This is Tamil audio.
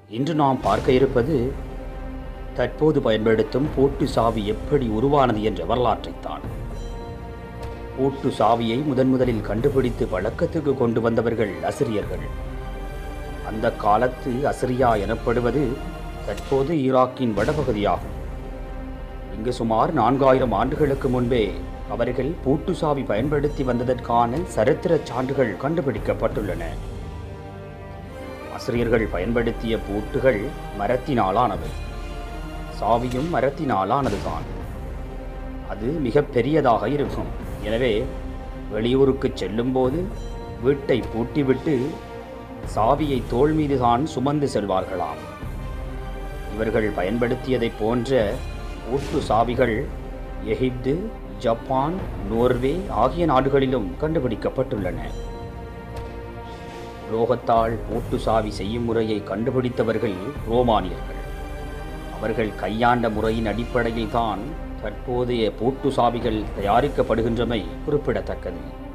இன்று நாம் பார்க்க இருப்பது தற்போது பயன்படுத்தும் பூட்டு சாவி எப்படி உருவானது என்ற வரலாற்றைத்தான். பூட்டு சாவியை முதலில் கண்டுபிடித்து வழக்கத்துக்கு கொண்டு வந்தவர்கள் அசிரியர்கள். அந்த காலத்து அசிரியா எனப்படுவது தற்போது ஈராக்கின் வடபகுதியாகும். இங்கு சுமார் 4000 ஆண்டுகளுக்கு முன்பே அவர்கள் பூட்டு சாவி பயன்படுத்தி வந்ததற்கான சரித்திர சான்றுகள் கண்டுபிடிக்கப்பட்டுள்ளன. அசிரியர்கள் பயன்படுத்திய பூட்டுகள் மரத்தினாலானவை. சாவியும் மரத்தினாலானதுதான். அது மிக பெரியதாக இருக்கும். எனவே வெளியூருக்கு செல்லும்போது வீட்டை பூட்டிவிட்டு சாவியை தோள் மீதுதான் சுமந்து செல்வார்களாம். இவர்கள் பயன்படுத்தியதைப் போன்ற பூட்டு சாவிகள் எகிப்து, ஜப்பான், நோர்வே ஆகிய நாடுகளிலும் கண்டுபிடிக்கப்பட்டுள்ளன. உலோகத்தால் பூட்டு சாவி செய்யும் முறையை கண்டுபிடித்தவர்கள் ரோமானியர்கள். அவர்கள் கையாண்ட முறையின் அடிப்படையில் தான் தற்போதைய பூட்டு சாவிகள் தயாரிக்கப்படுகின்றமை குறிப்பிடத்தக்கது.